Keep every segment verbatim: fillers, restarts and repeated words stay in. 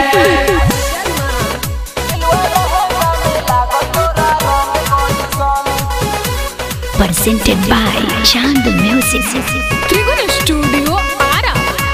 Presented by Chand Music. Trigun studio Ara.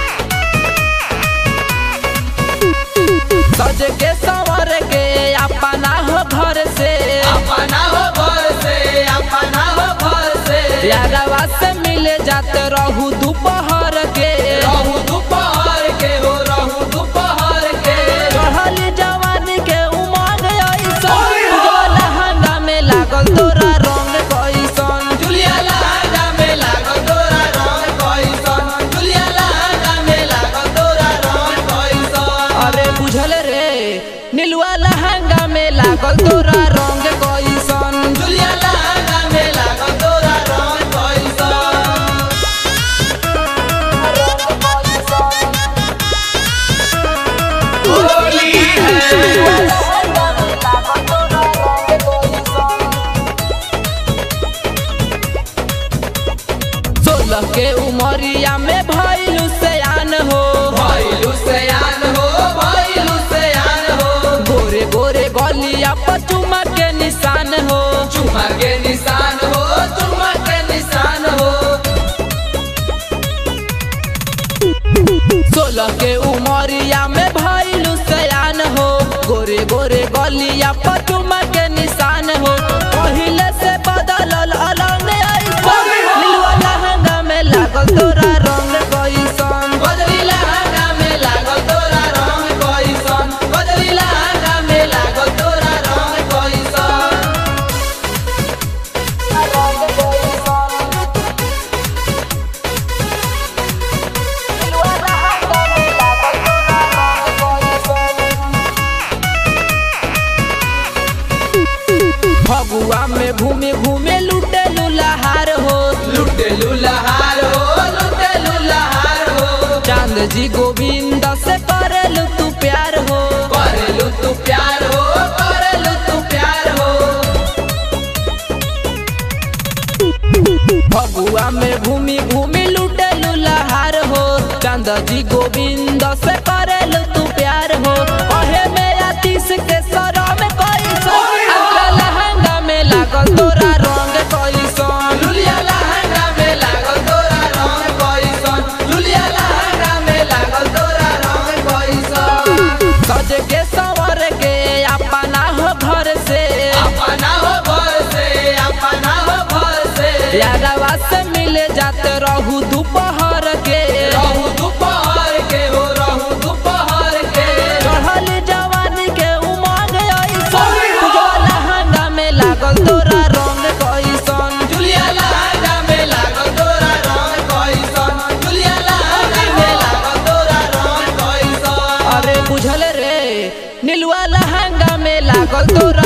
सज के संवर के अपना हो घर से अपना हो घर से अपना हो घर से यारवा से मिले जाते रहू दोपहर के रहू दोपहर के हो रहू दोपहर के चढ़ल जवानी के उमंग ऐसन लहंगा में लागल तोरा रंग कैसन जुलिया लहंगा में लागल तोरा रंग कैसन जुलिया लहंगा में लागल तोरा रंग कैसन। अरे बुझल रे नीलुआ लहंगा में लागल तोरा रंग कैसन जुलिया लहंगा में लागल तोरा रंग कैसन। होली है सोलह के उमरिया में भइलू सयान हो भइलू सयान हो भइलू सयान हो गोरे गोरे गलिया पर चुमा के निशान हो चुमा के निशान हो चुमा के निशान हो सोलह के उमरिया में भइलू सयान हो गोरे गोरे गलिया पर चुमा के निशान हो पहिले से बदलल अलग ऐसन नीलुआ लहंगा में लागल तोरा रंग कैसन बदली लहंगा में लागल तोरा रंग कैसन बदली लहंगा में लागल तोरा रंग कैसन। फगुआ में घूमे घूमे लुटे लुलहार हो लुटे लुलहार हो लुटे लुलहार हो चांद जी गोविंद से करेलू तू प्यार हो करेलू तू प्यार हो करेलू तू प्यार हो फगुआ में घूमी घूमी लुटे लुलहार हो चांद जी गोविंद से करेलू तू प्यार हो कहे में आतिश के सरम कैसन अंतरा लहंगा में लागल तोरा रंग कैसन लुलिया लहंगा में लागल तोरा रंग कैसन लुलिया लहंगा में लागल तोरा रंग कैसन। सज के संवर के अपना हो घर से अपना हो घर से अपना हो घर से यारवा से मिले जाते रहू दोपहर के रहू दोपहर के हो रहू दोपहर के चढ़ल जवानी के उमंग ऐसन लहंगा में लागल तोरा रंग कैसन जुलिया लहंगा में लागल तोरा रंग कैसन जुलिया लहंगा में लागल तोरा रंग कैसन। अरे बुझल रे नीलुआ लहंगा में लागल तोरा